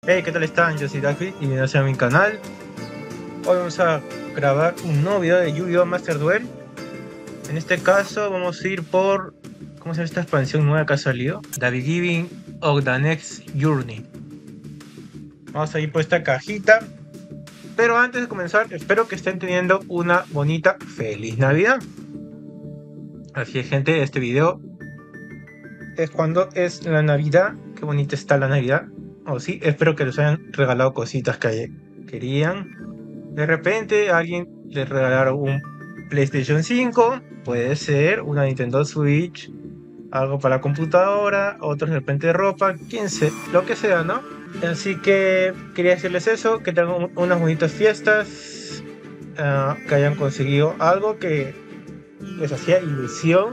Hey, ¿qué tal están? Yo soy Dafi y bienvenidos a mi canal. Hoy vamos a grabar un nuevo video de Yu-Gi-Oh! Master Duel. En este caso vamos a ir por... ¿Cómo se llama esta expansión nueva que ha salido? The Beginning of the Next Journey. Vamos a ir por esta cajita. Pero antes de comenzar, espero que estén teniendo una bonita feliz Navidad. Así es, gente, este video es cuando es la Navidad. Qué bonita está la Navidad. Oh, sí, espero que les hayan regalado cositas que querían. De repente alguien les regalaron un PlayStation 5, puede ser una Nintendo Switch, algo para la computadora, otros de repente ropa, quién sé, lo que sea, ¿no? Así que quería decirles eso, que tengan unas bonitas fiestas, que hayan conseguido algo que les hacía ilusión.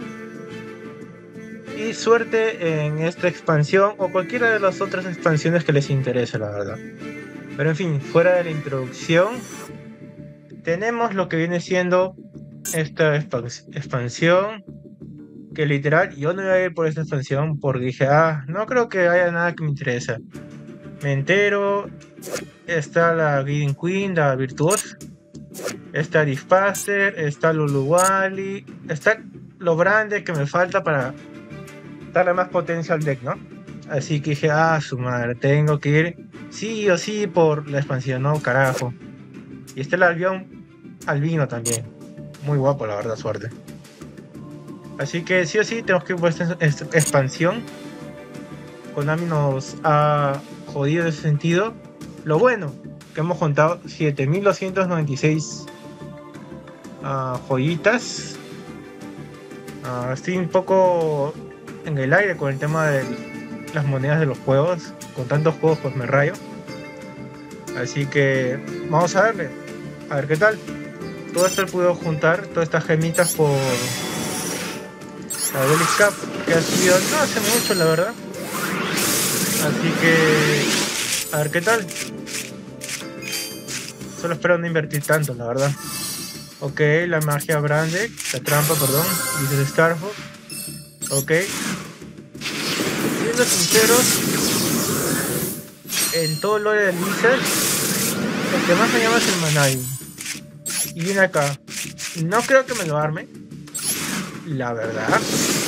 Y suerte en esta expansión o cualquiera de las otras expansiones que les interese, la verdad. Pero en fin, fuera de la introducción, tenemos lo que viene siendo esta expansión. Que literal, yo no iba a ir por esta expansión porque dije, no creo que haya nada que me interese. Me entero, está la Guiding Queen, la Virtuosa, está Dispaster, está Luluwali, está lo grande que me falta para darle más potencia al deck, ¿no? Así que dije, su madre, tengo que ir sí o sí por la expansión, no, carajo. Y está el Albion albino también. Muy guapo, la verdad, suerte. Así que sí o sí tenemos que ir por esta expansión. Konami nos ha jodido en ese sentido. Lo bueno, que hemos contado 7296 joyitas. Estoy un poco en el aire con el tema de las monedas de los juegos. Con tantos juegos pues me rayo. Así que vamos a darle. A ver qué tal. Todo esto he podido juntar, todas estas gemitas por la Duelist Cup, que ha sido no hace mucho, la verdad. Así que a ver qué tal. Solo espero no invertir tanto, la verdad. Ok, la magia grande, la trampa, perdón, dice Starhawk. Ok. Siendo sinceros, en todo lo de Blizzard, el que más me llama es el Manai. Y viene acá. No creo que me lo arme, la verdad.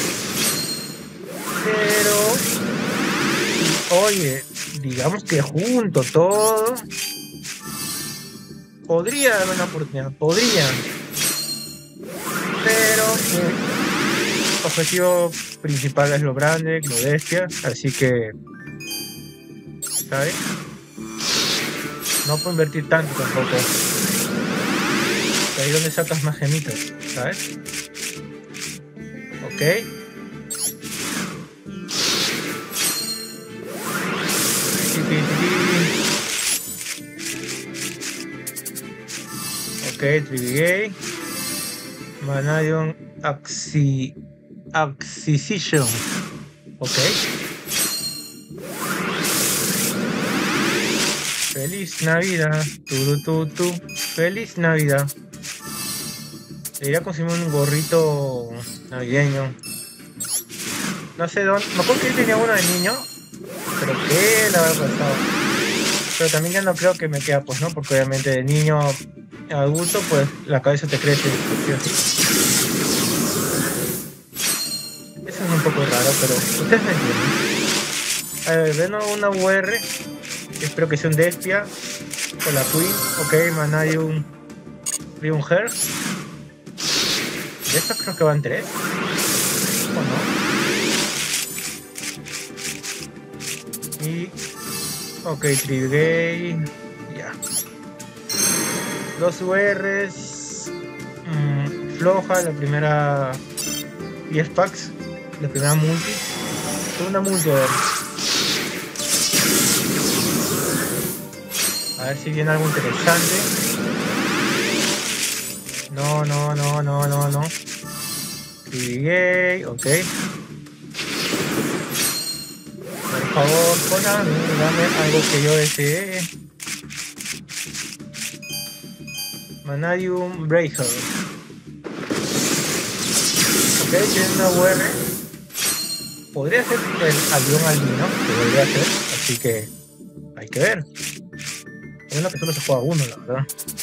Pero, oye, digamos que junto todo, podría darme una oportunidad, podría. Pero mi objetivo principal es lo grande, lo bestia, así que, ¿sabes? No puedo invertir tanto tampoco. Ahí donde sacas más gemitas, ¿sabes? Ok. Ok, Trivigay. Manadion Acquisition. Ok. Feliz Navidad. Tu. Feliz Navidad. Debería conseguir un gorrito navideño. No sé dónde. Me acuerdo que él tenía uno de niño. Pero que la habrá pasado. Pero también ya no creo que me queda, pues no, porque obviamente de niño a adulto, pues la cabeza te crece. ¿Sí o sí? Eso es un poco raro, pero ustedes me entienden. A ver, ven una UR. Espero que sea un Despia. Con la Queen. Ok, Manadium Rion Her. De estos creo que van 3. ¿O no? Y... ok, Trigay. Ya. 2 URs. Floja, la primera 10 packs. La primera multi. Segunda multi, a ver si viene algo interesante. No. Trigay, ok. Por favor, Konami, dame algo que yo desee. Manadium Breaker. Ok, tiene una UR. Podría ser el avión albino, que podría ser, así que Hay que ver. Es uno que solo se juega uno, la verdad.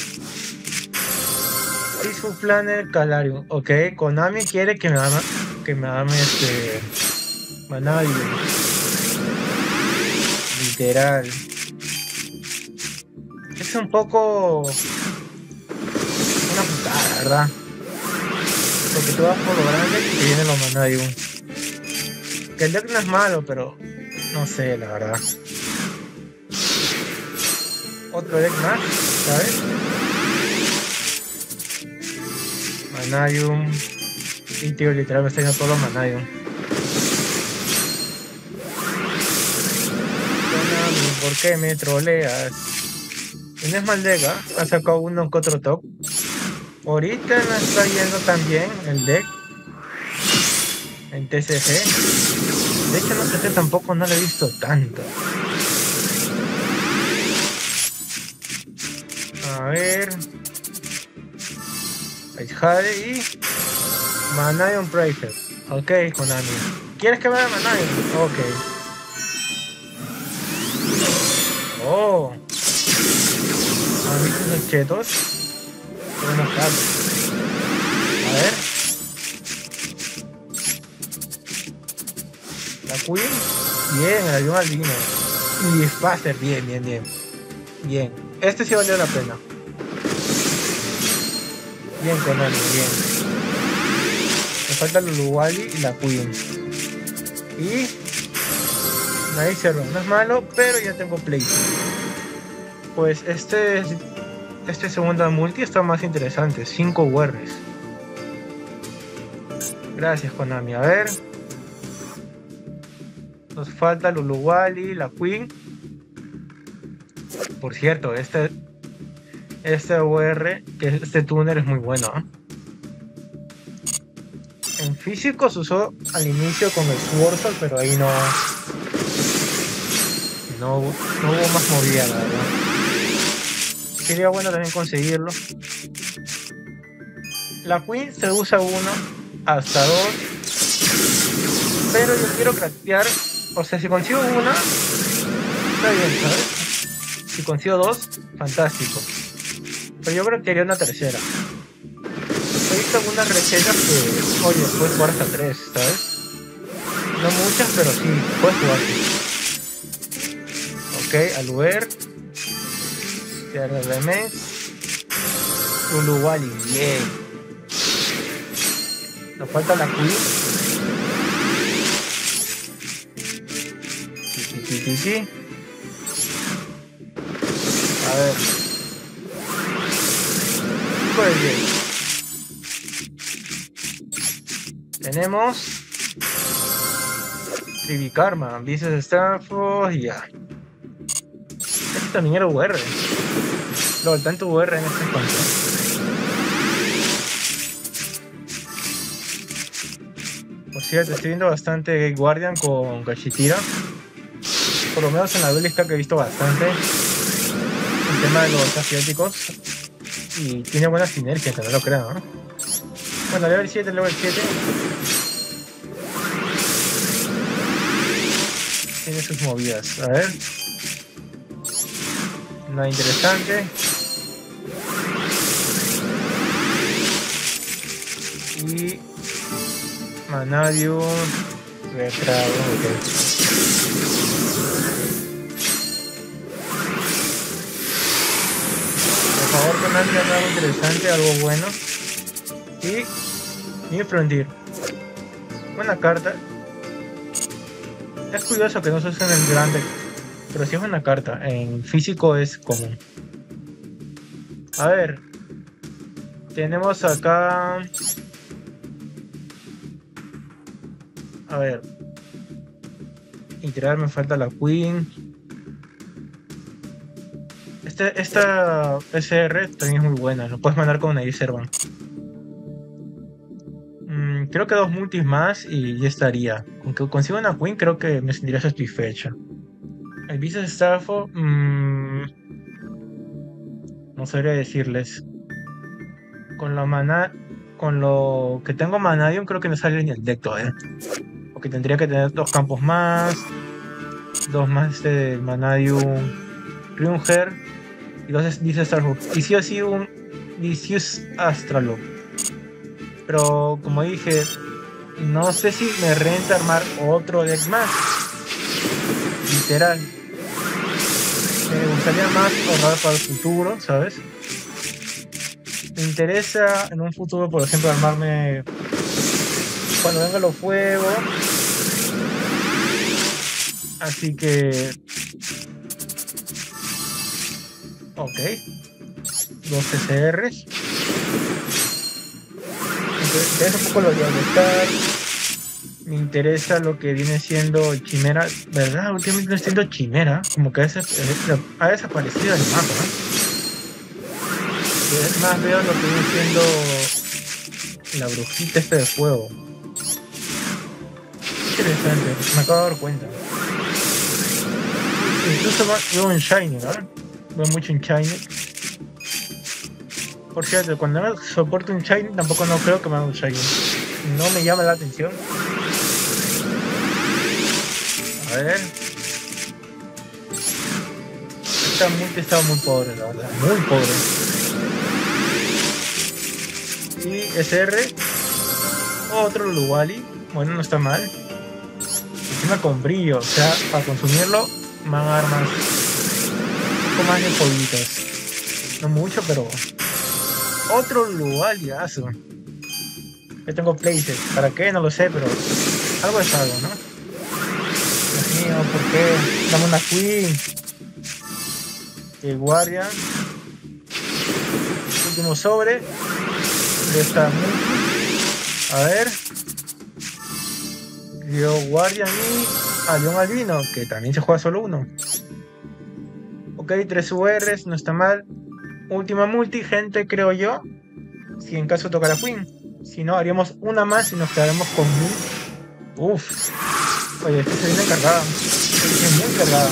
Peaceful Planet Calarium. Ok, Konami quiere que me ame Manadium. Literal. Es un poco una putada, ¿verdad? Porque tú vas por lo grande y te vienen los Manadium. Que el deck no es malo, pero no sé, la verdad. Otro deck más, ¿sabes? Manadium. Y tío, literal me está yendo todos los Manadium. Konami, ¿por qué me troleas? Y no es mal deck, ¿eh? Ha sacado uno que otro top. Ahorita no está yendo tan bien el deck en TCG. De hecho, no sé, tampoco no lo he visto tanto. A ver. Ice Jade y Manadium Breaker. Ok, Konami. ¿Quieres que vaya a Manadium? Ok. Oh. ¿Han visto esos chetos? Buenas tardes. A ver. La Queen. Bien, el avión albino. Y Spacer. Bien, bien, bien. Bien. Este sí valió la pena. Bien, Konami, bien. Me falta el Uluwali y la Queen. Y Night Zero. No es malo, pero ya tengo play. Pues este segundo multi está más interesante. 5 URs. Gracias, Konami. A ver. Nos falta el Uluwali, la Queen. Por cierto, este UR, que es este tuner, es muy bueno, ¿eh? En físico se usó al inicio con el Swordfish, pero ahí no hubo más movida, la verdad. Sería bueno también conseguirlo. La Queen se usa 1 hasta 2, pero yo quiero craftear, o sea, si consigo una, está bien, ¿sabes? Si consigo 2, fantástico. Pero yo creo que haría una tercera. He visto algunas recetas que, oye, puedes jugar hasta 3, ¿sabes? No muchas, pero sí, puedes jugar. Ok, Aluer. CRDM. Uluwali, bien. Nos falta la Queen. Sí. A ver. 5 de 10. Tenemos Trivikarma, Vices Stafford y ya. Este también era UR. No, tanto UR en este encuentro. Por cierto, estoy viendo bastante Gate Guardian con Gashitira. Por lo menos en la duelista que he visto bastante. El tema de los asiáticos. Y tiene buena sinergia, que no lo creo, ¿no? Bueno, level 7. Tiene sus movidas. A ver. Nada interesante. Y Manadium Retrado. Okay. Por favor, Konami, algo interesante, algo bueno. Y New Frontier. Buena carta. Es curioso que no se use en el grande, pero sí es una carta. En físico es común. A ver. Tenemos acá. A ver. Integrar, me falta la Queen. Esta SR también es muy buena. Lo puedes mandar con una Servan. Creo que 2 multis más y ya estaría. Con que consiga una Queen, creo que me sentiría satisfecho. El Vices Stafford. No sabría decirles. Con lo que tengo Manadium, creo que no sale ni el deck todavía. Porque tendría que tener 2 campos más. 2 más del Manadium. Ryunger y dos Dice Starhawk. Y sí o sí un Vicious Astralop. Pero como dije, no sé si me renta armar otro deck más. Literal. Me gustaría más ahorrar para el futuro, ¿sabes? Me interesa en un futuro, por ejemplo, armarme cuando vengan los fuegos. Así que... Ok. 2 CCRs. Entonces, un poco lo de buscar. Me interesa lo que viene siendo Chimera. ¿Verdad? Últimamente no estoy siendo Chimera. Como que ha desaparecido el mapa, ¿no? Es más, veo lo que viene siendo la brujita de fuego. Interesante, me acabo de dar cuenta. Incluso veo en Shiny, ¿no? Veo mucho en Shiny. Por cierto, cuando no soporto un Shiny, tampoco no creo que me haga un Shiny. No me llama la atención. A ver. Esta multi estaba muy pobre, la verdad. Muy pobre. Y SR. Otro Luwali. Bueno, no está mal. Encima con brillo. O sea, para consumirlo me van a dar más. Un poco más de pollitos. No mucho, pero... Otro Luwaliazo. Yo tengo places. ¿Para qué? No lo sé, pero... Algo es algo, ¿no? Dios mío, ¿por qué? Dame una Queen. El Guardian. Último sobre. De esta multi. A ver. Dio Guardian y León Albino, que también se juega solo uno. Ok, 3 URs, no está mal. Última multi, gente, creo yo. Si en caso toca la Queen. Si no, haríamos una más y nos quedaremos con 1000. Uff. Oye, esta se viene cargada. Se viene muy cargada.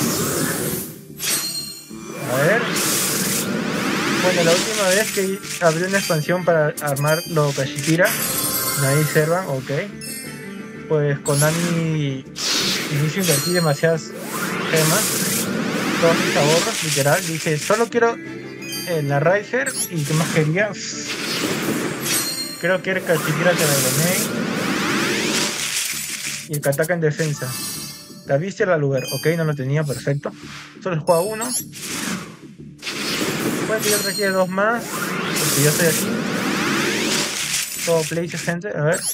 A ver. Bueno, la última vez que abrí una expansión para armar lo Kashitira, Nadie Servan, ok. Pues Konami inicio invertí demasiadas gemas, todos mis ahorros, literal. Dije, solo quiero la Riser y ¿qué más quería? Creo que era Kashitira Terragrenade y el Kataka en defensa. La viste la lugar, ok, no lo tenía, perfecto. Solo juega uno. Puede que yo requiere 2 más, porque yo estoy aquí. Todo places, gente, a ver.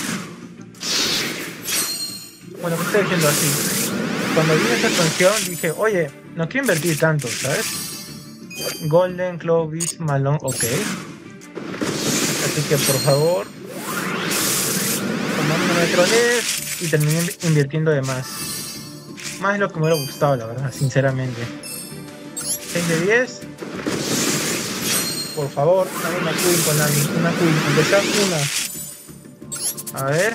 Bueno, ¿qué estoy diciendo así? Cuando vi esta expansión dije, oye, no quiero invertir tanto, ¿sabes? Golden, Clovis, Malone, ok. Así que por favor, tomando un metro y terminé invirtiendo de más. Más de lo que me hubiera gustado, la verdad, sinceramente. 6 de 10. Por favor, dame una Queen con una Queen, aunque sea una. A ver.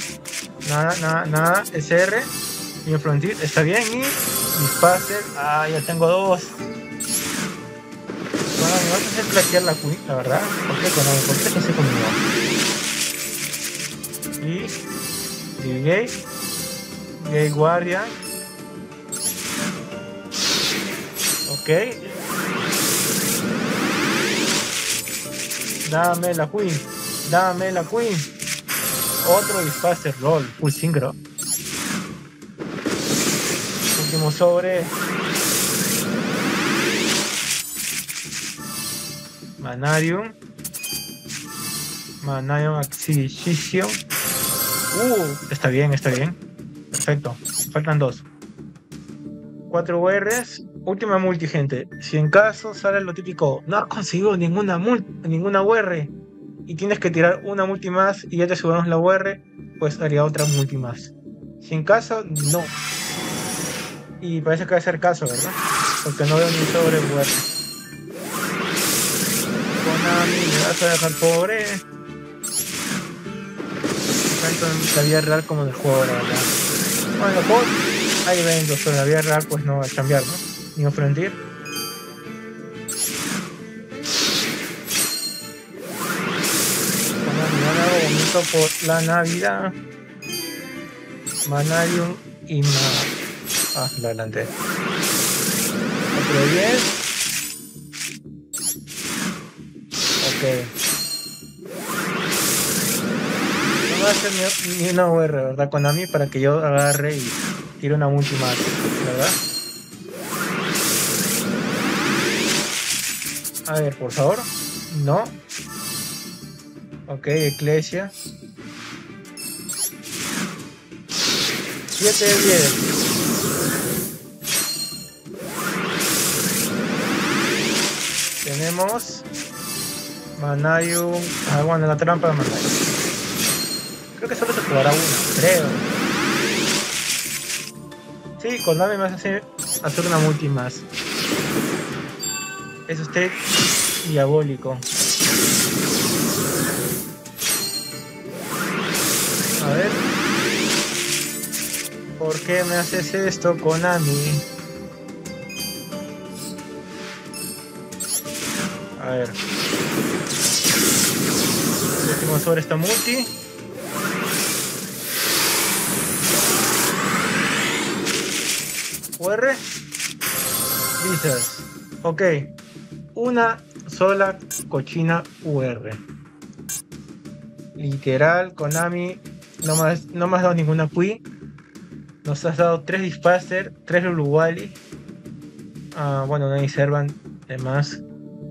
Nada. SR. Mi Frontier está bien. Y Dispacer. Ah, ya tengo 2. Bueno, me vas a hacer plaquear la Queen, la verdad. ¿Por qué Konami? ¿Por qué se conmigo? Y Gay Guardian. Ok. Dame la Queen. Otro Dispacer Roll, full synchro. Último sobre. Manarium Acquisition. Está bien. Perfecto. Faltan 2. 4 URs. Última multi, gente. Si en caso sale lo típico, no has conseguido ninguna UR y tienes que tirar una multi más y ya te subimos la UR, pues haría otra multi más. Si en caso, no. Y parece que va a ser caso, ¿verdad? Porque no veo ni sobre UR. Konami, me vas a dejar pobre. Tanto en la vida real como en el juego, la verdad. Bueno, pues hay eventos, pero en la vida real pues no va a cambiar, ¿no? Ni Frontier. Konami, algo bonito por la Navidad. Manarium y lo adelanté. Otro 10. Ok. No va a hacer ni una UR, ¿verdad? Konami, para que yo agarre y tire una multi más, ¿verdad? A ver, por favor. No. Ok, Eclesia. 7 de 10. Tenemos Manayum. Ah, bueno, la trampa de Manayum. Creo que solo se jugará una, creo. Sí, Konami me hace hacer una multi más. Es usted diabólico. A ver. ¿Por qué me haces esto, Konami? A ver. Último sobre esta multi. UR. Dices. Ok. Una sola cochina UR. Literal, Konami. No me has dado ninguna Qui. Nos has dado 3 Dispaster, 3 Luluwali. Bueno, no hay Servant de más.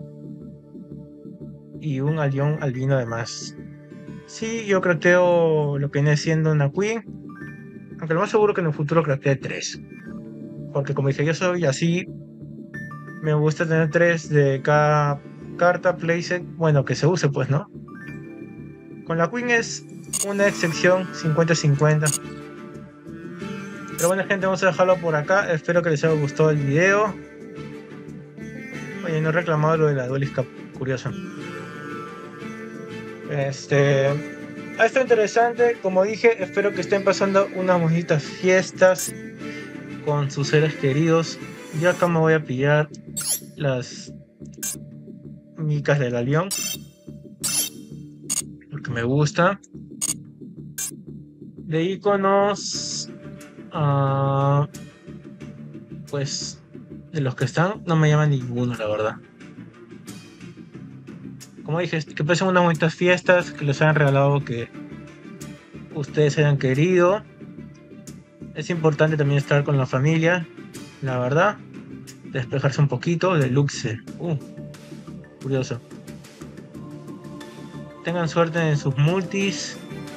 Y un Alión Albino de más. Sí, yo crafteo lo que viene siendo una Queen. Aunque lo más seguro que en el futuro craftee 3. Porque como dije, yo soy así. Me gusta tener 3 de cada carta, playset. Bueno, que se use pues, ¿no? Con la Queen es una excepción 50-50. Pero bueno, gente, vamos a dejarlo por acá. Espero que les haya gustado el video. Oye, no he reclamado lo de la Duelist Cup, curioso. Ha estado interesante, como dije, espero que estén pasando unas bonitas fiestas con sus seres queridos. Yo acá me voy a pillar las micas del Alión, porque me gusta. De iconos, pues de los que están, no me llama ninguno, la verdad. Como dije, que pasen unas bonitas fiestas, que les hayan regalado que ustedes hayan querido. Es importante también estar con la familia, la verdad. Despejarse un poquito de Luxe. Curioso. Tengan suerte en sus multis.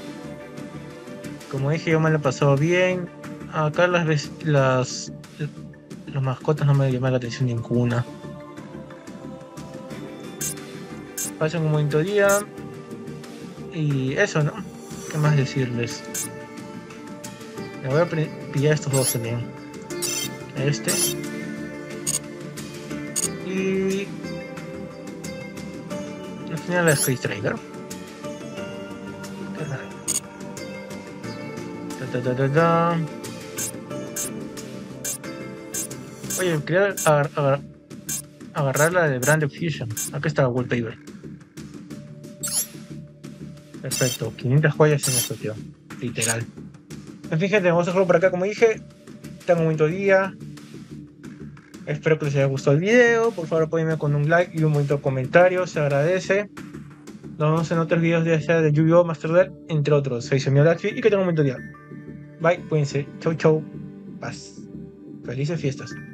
Como dije, yo me lo he pasado bien. Acá las mascotas no me llaman la atención ninguna. Pasen un bonito día. Y eso, ¿no? ¿Qué más decirles? Me voy a pillar estos dos también. Y al final la Sky Striker. Qué raro. Oye, quería agarrar la de Brand Fusion. Acá está el wallpaper. Perfecto, 500 joyas en esto, tío. Literal. En fin, gente, vamos a dejarlo por acá. Como dije, tengan un bonito día. Espero que les haya gustado el video. Por favor, apóyenme con un like y un bonito comentario. Se agradece. Nos vemos en otros videos de Yu-Gi-Oh! Master Duel, entre otros. Soy Semio Daxi y que tengan un bonito día. Bye, cuídense. Chau, chau. Paz. Felices fiestas.